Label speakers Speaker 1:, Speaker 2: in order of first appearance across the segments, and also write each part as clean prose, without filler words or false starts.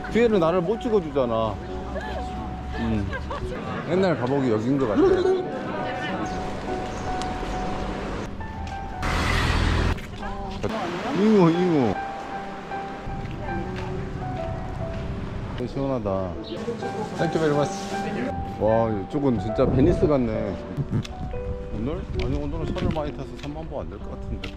Speaker 1: 뒤에는 나를 못 찍어주잖아. 옛날 감옥이 여긴 것 같아. 잉어. 시원하다. 땡큐 베리 마치. 와, 이쪽은 진짜 베니스 같네. 오늘? 아니, 오늘은 차를 많이 타서 3만 보 안 될 것 같은데.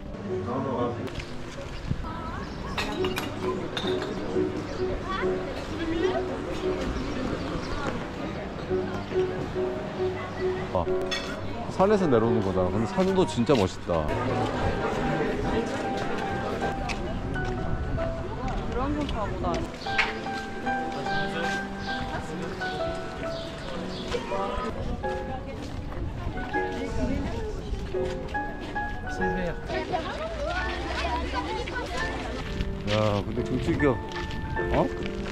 Speaker 1: 아, 산에서 내려오는 거잖아. 근데 산도 진짜 멋있다.
Speaker 2: 그런 건 가보다.
Speaker 1: 야, 근데 경치가 어?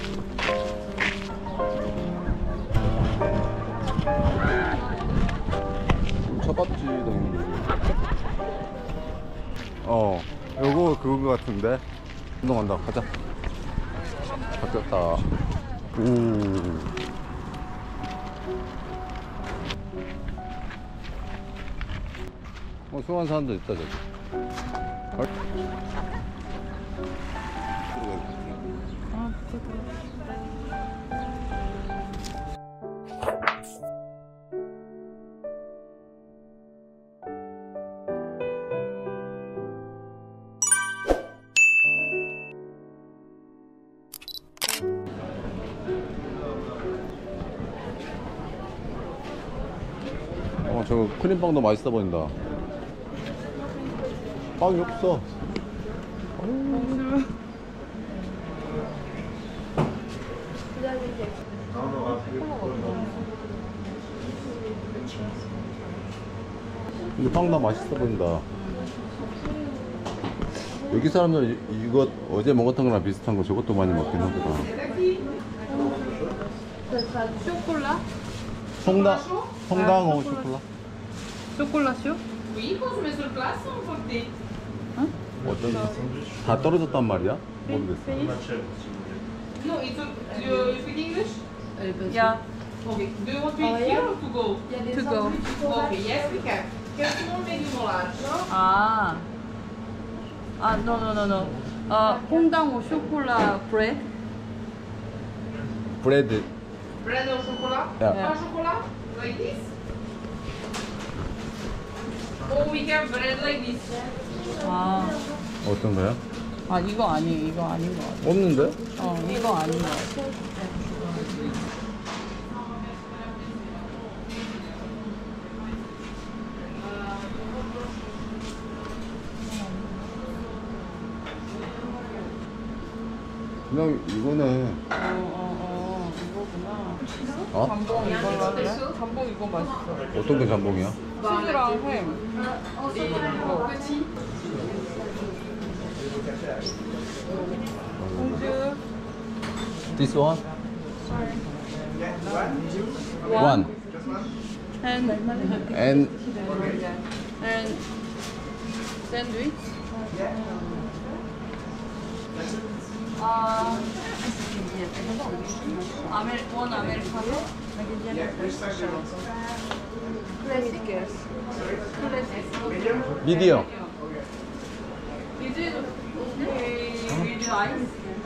Speaker 1: 차갑지 당연히. 요거 그거 같은데. 운동한다. 가자. 바뀌었다. 오. 수원 사람도 있다 저기. 저 크림빵도 맛있어 보인다. 빵이 없어. 근데 빵 다 맛있어 보인다. 여기 사람들 이거 어제 먹었던 거랑 비슷한 거 저것도 많이 먹긴 하더라.
Speaker 2: 쇼콜라?
Speaker 1: 성당호 쇼콜라?
Speaker 2: 쇼콜라쇼?
Speaker 3: Oui, consommer sur place ou emporter?
Speaker 1: 어떤 다 떨어졌단 말이야? 모르겠어.
Speaker 3: No, it's do you speak English?
Speaker 2: 야,
Speaker 3: Okay. Do you want to eat here or to go?
Speaker 2: to go.
Speaker 3: Okay, yes, we can. Can small, medium, or large?
Speaker 2: no. 홍당호 쇼콜라 브레드?
Speaker 1: 브레드.
Speaker 3: Bread or chocolate?
Speaker 1: Yeah.
Speaker 3: Or chocolate? Like this? Or we have bread like this.
Speaker 1: 어떤 거야?
Speaker 2: 이거 아니, 이거 아닌 것 같아.
Speaker 1: 없는데?
Speaker 2: 이거 아닌 것 같아.
Speaker 1: 그냥 이거네.
Speaker 2: 이거구나. 잠봉 이걸로 할래? 잠봉 이거 맛있어.
Speaker 1: 어떤 게 잠봉이야?
Speaker 2: 치즈랑 햄. 공주.
Speaker 1: This one?
Speaker 2: One.
Speaker 1: And
Speaker 2: And sandwich. One Americano.
Speaker 1: 미디어.
Speaker 2: Is it with ice?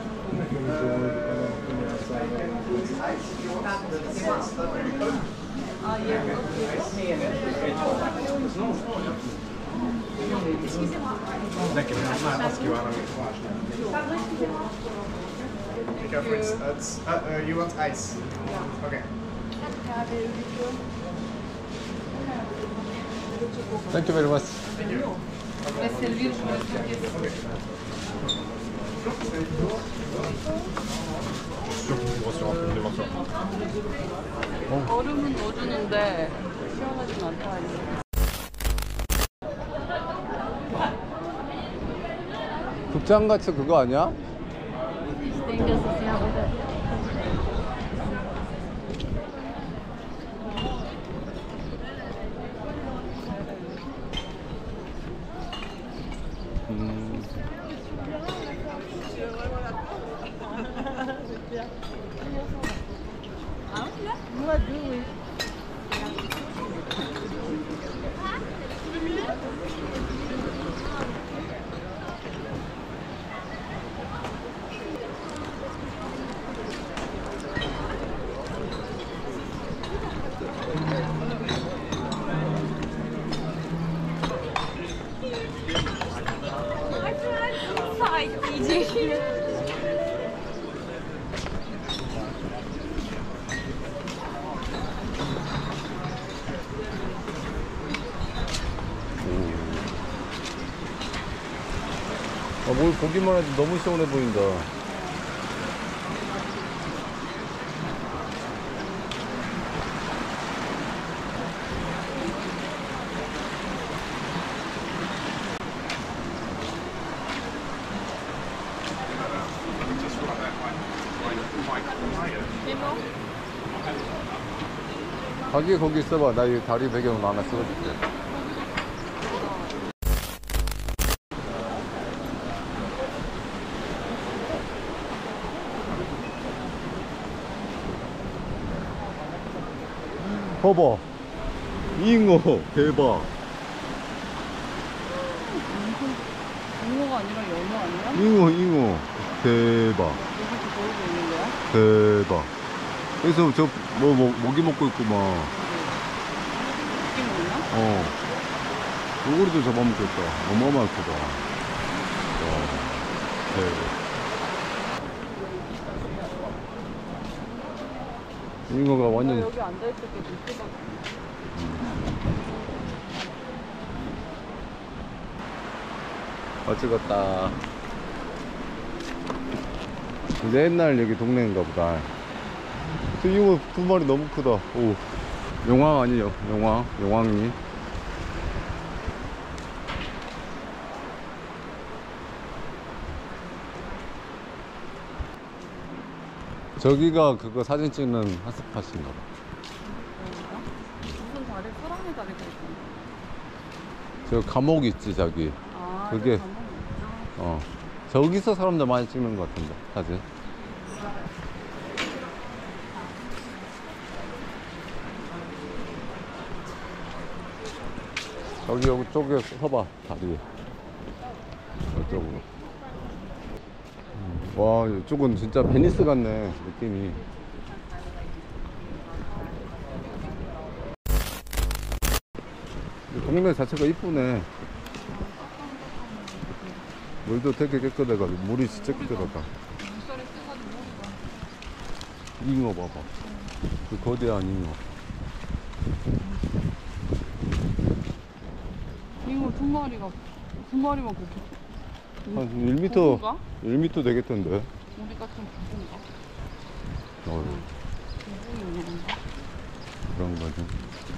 Speaker 4: You want ice? Okay.
Speaker 1: Thank you very much.
Speaker 2: 얼음은 넣어주는데 시원하진 않다.
Speaker 1: 극장같이 그거 아니야? 뭘 보기만 해도 너무 시원해 보인다. 자기 거기 있어봐. 나 이 다리 배경으로 하나 찍어줄게. 봐봐. 잉어 대박.
Speaker 2: 잉어가 아니라 연어 아니야?
Speaker 1: 잉어 대박.
Speaker 2: 여기서 보이고 있는 거야?
Speaker 1: 대박. 여기서 저 모기 먹고 있구만.
Speaker 2: 이게 뭐냐?
Speaker 1: 요구리도 잡아먹겠다. 어마어마할 크다. 와, 대박. 잉어가 완전
Speaker 2: 여기 앉아있을 때 밑에가
Speaker 1: 찍었다. 이제 옛날 여기 동네인가 보다. 저 잉어 두 마리 너무 크다. 오, 용왕 아니에요? 용왕이. 저기가 그거 사진 찍는 핫스팟인가 봐.
Speaker 2: 무슨 다리 사랑의 다리가 있잖아.
Speaker 1: 저 감옥 있지 저기.
Speaker 2: 아,
Speaker 1: 그게
Speaker 2: 가만히
Speaker 1: 저기서 사람들 많이 찍는 것 같은데 사진. 여기 쪽에 서봐. 다리 이쪽으로. 와, 이쪽은 진짜 베니스 같네 느낌이. 동네 자체가 이쁘네. 물도 되게 깨끗해가지고 물이 진짜 깨끗하다. 잉어 봐봐. 그 거대한 잉어.
Speaker 2: 잉어 두 마리만 그렇게
Speaker 1: 한 1m 1m 되겠던데.
Speaker 2: 우리 같은 부분가? 부분이냐?
Speaker 1: 그런 거지.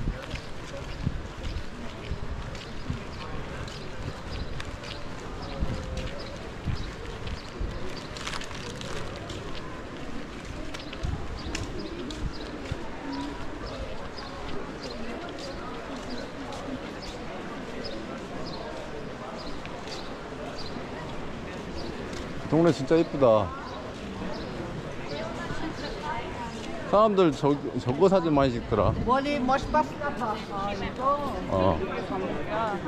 Speaker 1: 동네 진짜 이쁘다. 사람들 저거 사진 많이 찍더라.
Speaker 2: 머리 멋있었다. 아 이거
Speaker 1: 어.
Speaker 2: 감옥이야.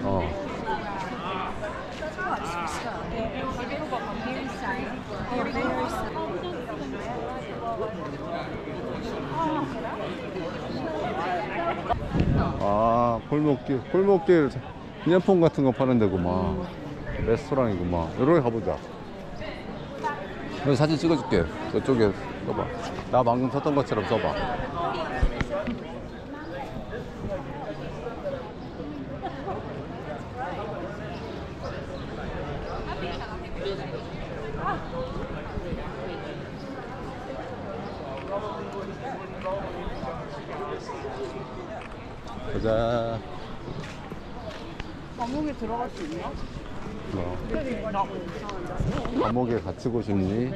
Speaker 1: 아, 골목길 기념품 같은 거 파는 데구만. 레스토랑이구만. 여기 가보자. 여기 사진 찍어줄게. 저쪽에 써봐. 나 방금 썼던 것처럼 써봐. 보자.
Speaker 2: 감옥에 들어갈 수 있나?
Speaker 1: 감옥에 갇히고 싶니?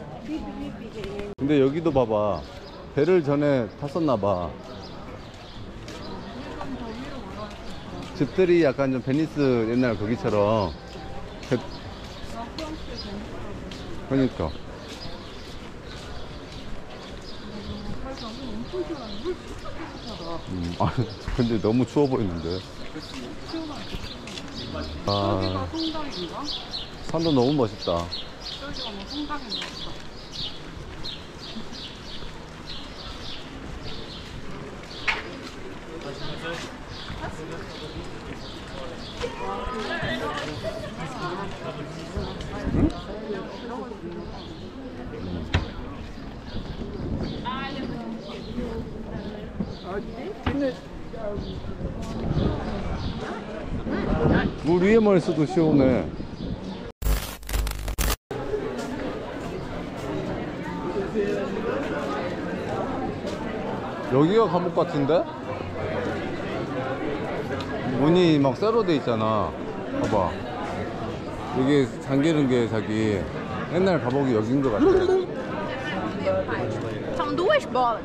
Speaker 1: 근데 여기도 봐봐. 배를 전에 탔었나봐. 집들이 약간 좀 베니스 옛날 거기처럼. 그러니까. 아, 근데 너무 추워 보이는데. 아,
Speaker 2: 여기가 성당인가?
Speaker 1: 산도 너무 멋있다.
Speaker 2: 여기가 뭐 성당인가 보다.
Speaker 1: 물 위에만 있어도 시원해. 여기가 감옥 같은데? 문이 막 쇠로 돼 있잖아. 봐봐. 여기 잠기는 게 자기 옛날 감옥이 여긴 것 같아.
Speaker 5: São duas bolas.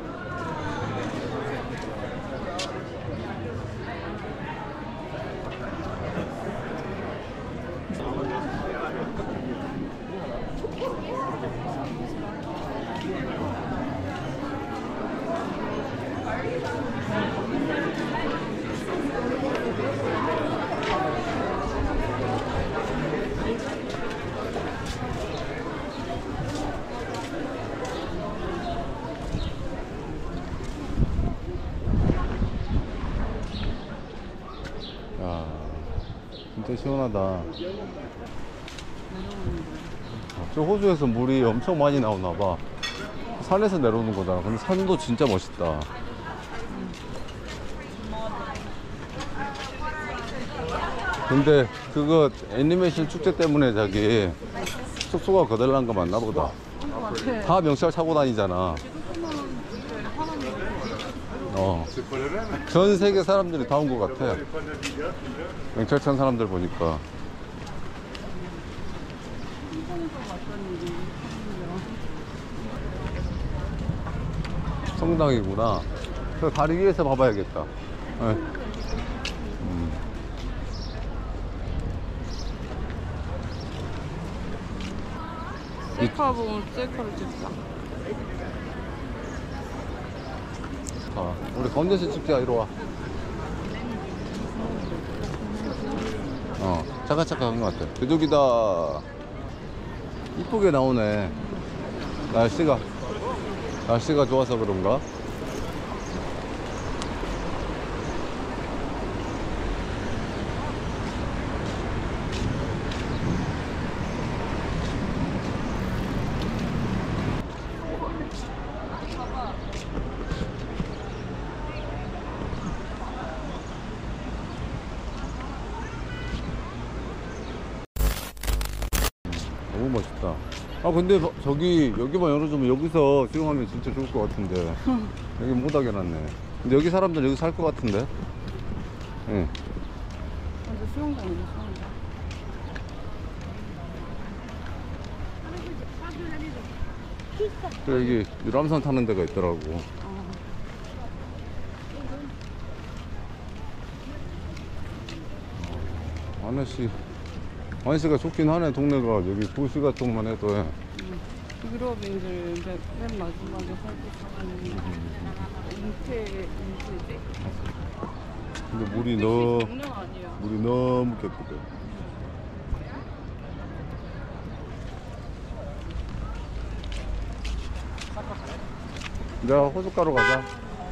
Speaker 1: 야, 진짜 시원하다. 저 호주에서 물이 엄청 많이 나오나 봐. 산에서 내려오는 거잖아. 근데 산도 진짜 멋있다. 근데 그거 애니메이션 축제 때문에 자기 숙소가 거덜난 거 맞나 보다. 다 명찰 차고 다니잖아. 전 세계 사람들이 다 온 것 같아. 명찰 찬 사람들 보니까. 성당이구나. 저 다리 위에서 봐봐야겠다. 네.
Speaker 2: 셀카 보면 셀카를 찍자.
Speaker 1: 자, 우리 가운데서 찍자. 이리 와. 잠깐 한 것 같아. 그쪽이다. 이쁘게 나오네. 날씨가 좋아서 그런가? 너무 멋있다. 아 근데 저기 여기만 열어주면 여기서 수영하면 진짜 좋을 것 같은데 여기 못하게 해놨네. 근데 여기 사람들 여기 살 것 같은데. 응.
Speaker 2: 완전 수영장이네, 수영장.
Speaker 1: 여기 유람선 타는 데가 있더라고. 아저씨가 좋긴 하네. 동네가 여기 도시 같은만 해도.
Speaker 2: 유럽인들 맨 마지막에 살고 싶은 인테지.
Speaker 1: 근데
Speaker 2: 장난 아니야.
Speaker 1: 물이 너무 깨끗해. 이제 호숫가로 가자.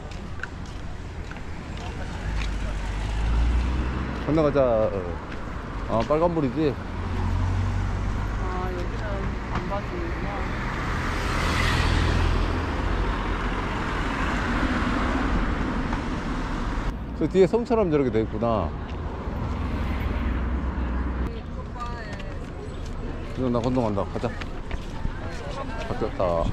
Speaker 1: 건너가자. 아, 빨간불이지?
Speaker 2: 아, 여기는 안 봐주는구나.
Speaker 1: 저 뒤에 섬처럼 저렇게 돼 있구나. 이거 나 건너간다. 가자. 바뀌었다.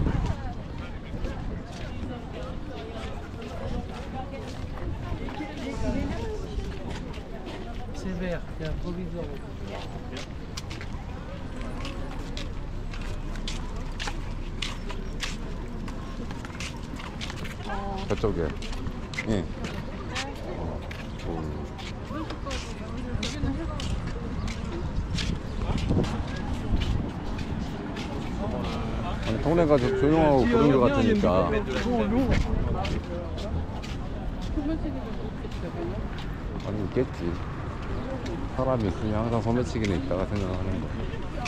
Speaker 1: 저쪽에. 예. 아니, 동네가 좀 조용하고 그런 것 같으니까.
Speaker 2: 소매치기도 없겠지, 그냥?
Speaker 1: 아니, 있겠지. 사람이 있으면 항상 소매치기는 있다가 생각하는 거.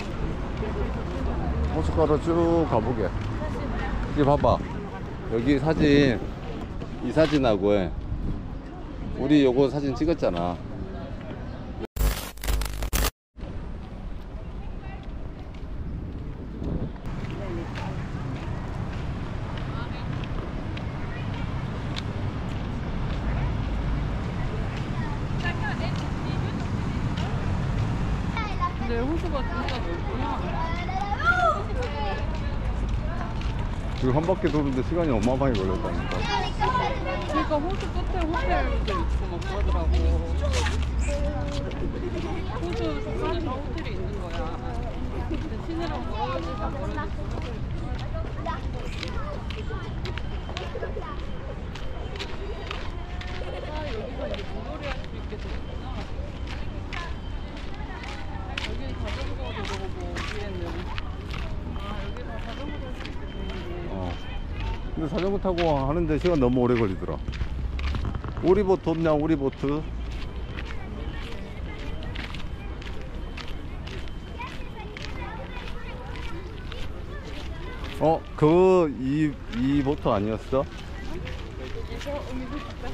Speaker 1: 호숫가로 쭉 가보게. 여기 봐봐. 여기 사진, 이 사진하고 해. 우리 요거 사진 찍었잖아.
Speaker 2: 근데 호수가 진짜 넓구나.
Speaker 1: 이거 한 바퀴 도는데 시간이 어마어마하게 걸렸다니까.
Speaker 2: 그러니까 호수 끝에 호텔도 있고 막 그러더라고. 호수 끝에 다 호텔이 있는 거야. 근데 시내랑 멀어지다 멀어지다. 여기서 이제 물놀이 할 수 있게 됐구나. 여기는 자전거 도로고 위에는 여기서 자전거 탈 수 있게 되는 게.
Speaker 1: 근데 자전거 타고 하는데 시간 너무 오래 걸리더라. 우리보트 없냐, 우리보트? 이 보트 아니었어?
Speaker 2: 이거 이거 진짜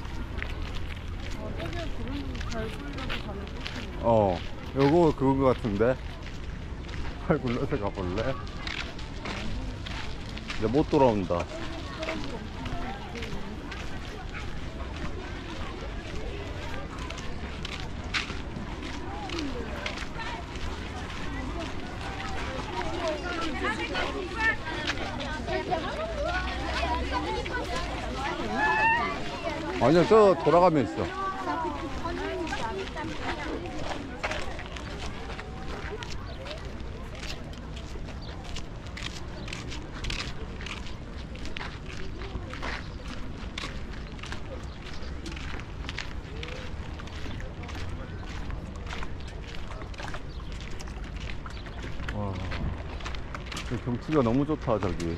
Speaker 2: 저기에 구름 잘 굴려서 가는 거.
Speaker 1: 요거 그거 같은데? 팔 굴려서 가볼래? 이제 못 돌아온다. 아니야, 저 돌아가면 있어. 와, 경치가 너무 좋다, 저기.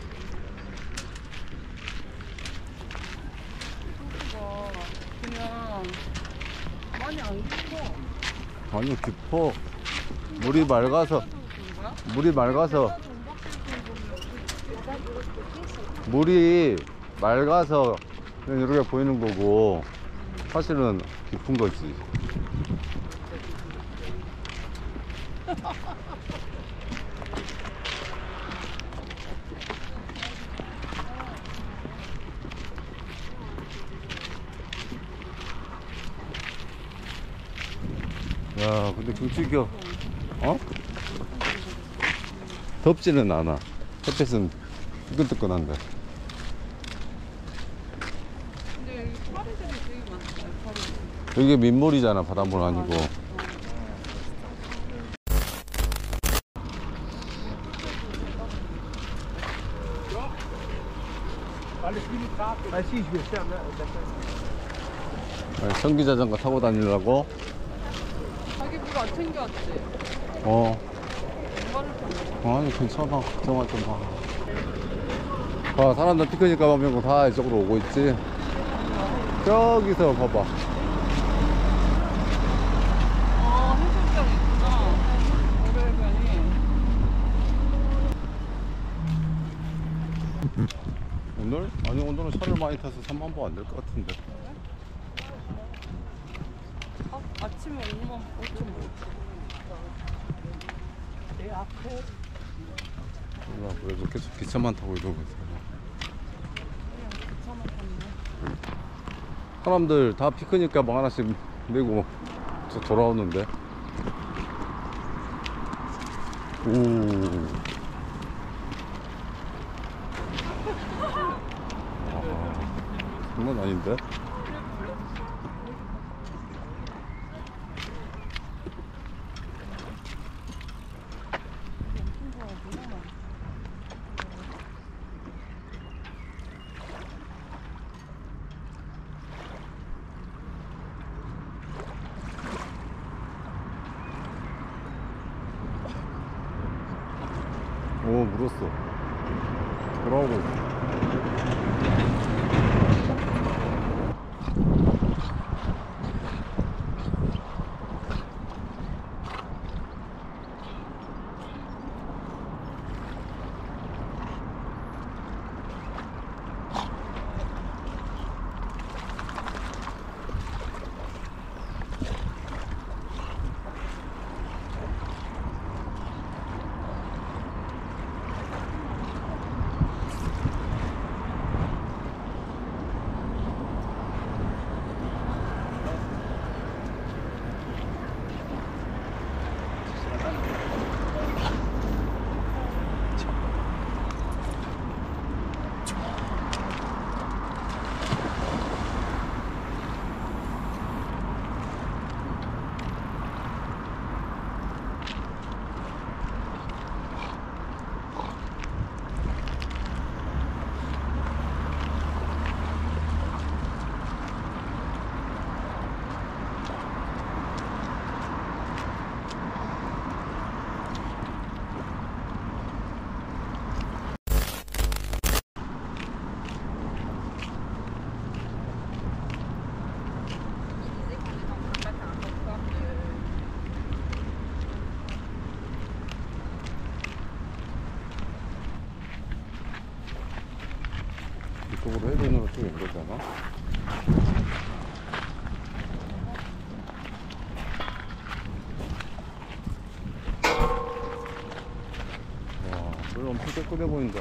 Speaker 2: 그냥 많이 안 깊어.
Speaker 1: 아니, 깊어. 물이 맑아서, 물이 맑아서, 물이 맑아서 그냥 이렇게 보이는 거고, 사실은 깊은 거지. 야, 근데 경치가, 덥지는 않아. 햇빛은 뜨끈뜨끈한데.
Speaker 2: 근데 여기 파리들이 되게 많다. 파리들.
Speaker 1: 여기 민물이잖아, 바닷물 아니고. 전기자전거 타고 다니려고.
Speaker 2: 자기 물 안 챙겨왔지? 엄마를 타고.
Speaker 1: 아니, 괜찮아. 걱정하지 마. 사람들 피크닉 가면 다 이쪽으로 오고 있지. 저기서 봐봐.
Speaker 2: 해수욕장 있구나. 모래변이.
Speaker 1: 오늘? 아니, 오늘은 차를 많이 타서 3만 보 안 될 것 같은데.
Speaker 2: 아침에 5만 5천 보. 내 앞에.
Speaker 1: 왜 계속 기차만 타고 이러고 있어.
Speaker 2: 기차만 탔네.
Speaker 1: 사람들 다 피크닉 가방 하나씩 메고 돌아오는데. 오. 장난 아닌데? 오, 물었어. 돌아오고 있어. 이쪽으로 해변으로 쭉 연결되나? 와, 물 엄청 깨끗해 보인다.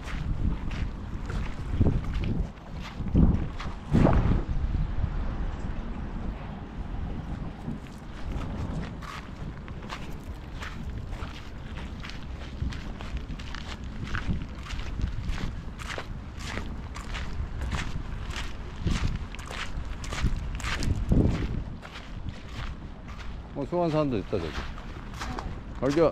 Speaker 1: 수영하는 사람들 있다 저기. 갈겨.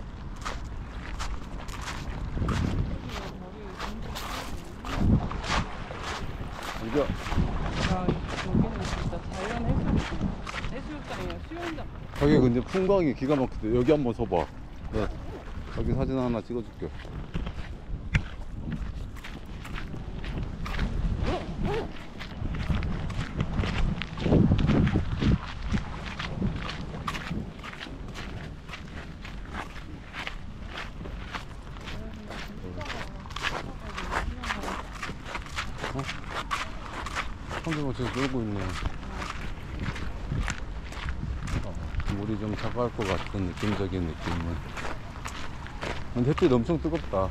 Speaker 1: 갈겨.
Speaker 2: 야, 여기는 진짜 자연 해수욕장이야, 수영장.
Speaker 1: 저기 근데 풍광이 기가 막히대. 여기 한번 서봐. 네. 여기 사진 하나 찍어줄게. 사람들 저기 놀고 있네. 물이 좀 차가울 것 같은 느낌적인 느낌은. 근데 햇빛 엄청 뜨겁다.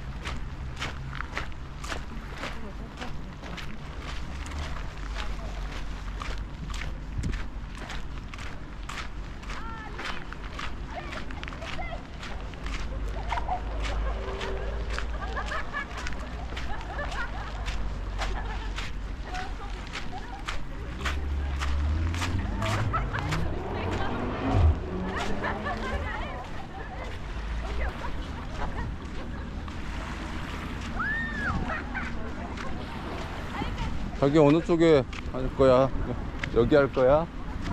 Speaker 1: 자기 어느 쪽에 할 거야? 여기 할 거야?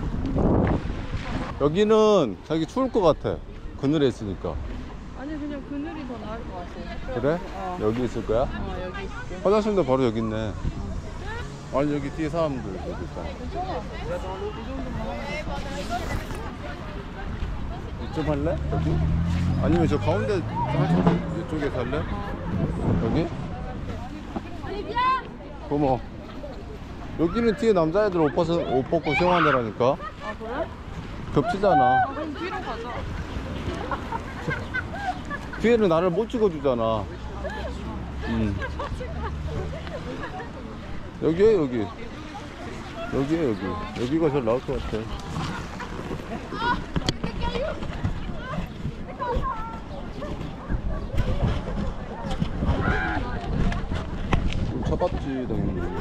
Speaker 1: 여기는 자기 추울 것 같아. 그늘에 있으니까.
Speaker 2: 아니, 그냥 그늘이 더 나을 것 같아.
Speaker 1: 그래?
Speaker 2: 어.
Speaker 1: 여기 있을 거야?
Speaker 2: 여기 있을게.
Speaker 1: 화장실도 바로 여기 있네. 아니 여기 뒤에 사람들 여기 있다.
Speaker 2: 괜찮아. 이 정도만 하면
Speaker 1: 이쪽 할래? 여기? 아니면 저 가운데 살짝 이쪽에서 할래? 여기? 고모. 여기는 뒤에 남자애들 옷 벗고 수영하는 데라니까.
Speaker 2: 아, 그래?
Speaker 1: 겹치잖아.
Speaker 2: 그럼 뒤로 가자.
Speaker 1: 뒤에는 나를 못 찍어주잖아. 여기에 여기. 여기에 여기. 여기가 제일 나을 것 같아. 좀 차갑지 당연히.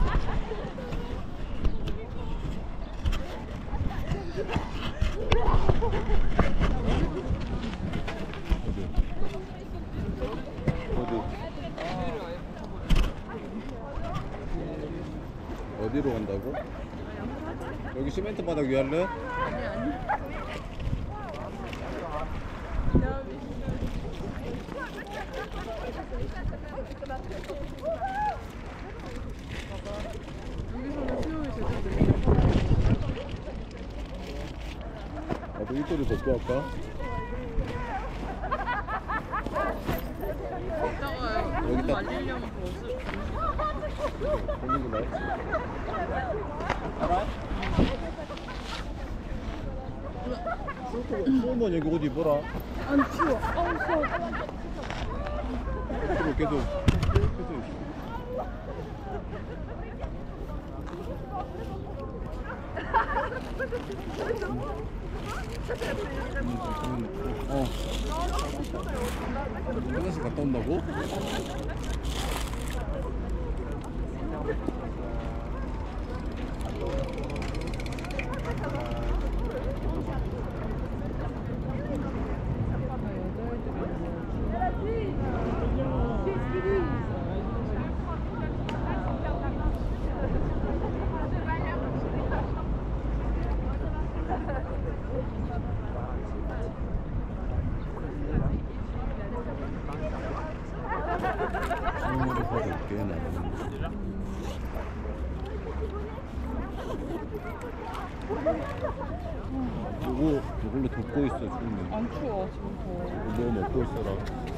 Speaker 1: 어디로 간다고? 여기 시멘트 바닥 위 할래?
Speaker 2: 아니. 여기서는 수영이 제대로 되겠다.
Speaker 1: 나도 이거를 벗고 할까?
Speaker 2: 이따가
Speaker 1: 여기
Speaker 2: 너무
Speaker 1: 딱-
Speaker 2: 말리려면 벗을.
Speaker 1: 벗는 게 나았지. 추우면 여기 옷 입어라.
Speaker 2: 안 추워. 아우 추워.
Speaker 1: 계속 입고. 어. 화장실 갔다 온다고? 충분히 받을게 나는. 이걸로 덮고 있어 추우면.
Speaker 2: 안 추워 지금 더.
Speaker 1: 뭐 먹고 있어라.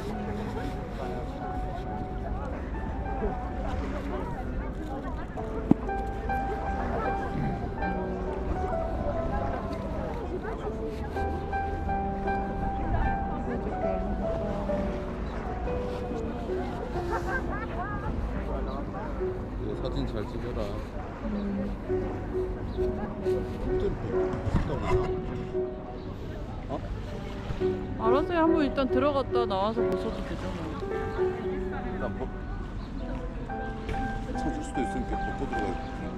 Speaker 1: 이거 사진 잘 찍어라. 어?
Speaker 2: 알아서 해. 한번 일단 들어갔다 나와서 벗어도 되잖아.
Speaker 1: 일단 쳐줄 수도 있으니까 벗고 들어가야 돼.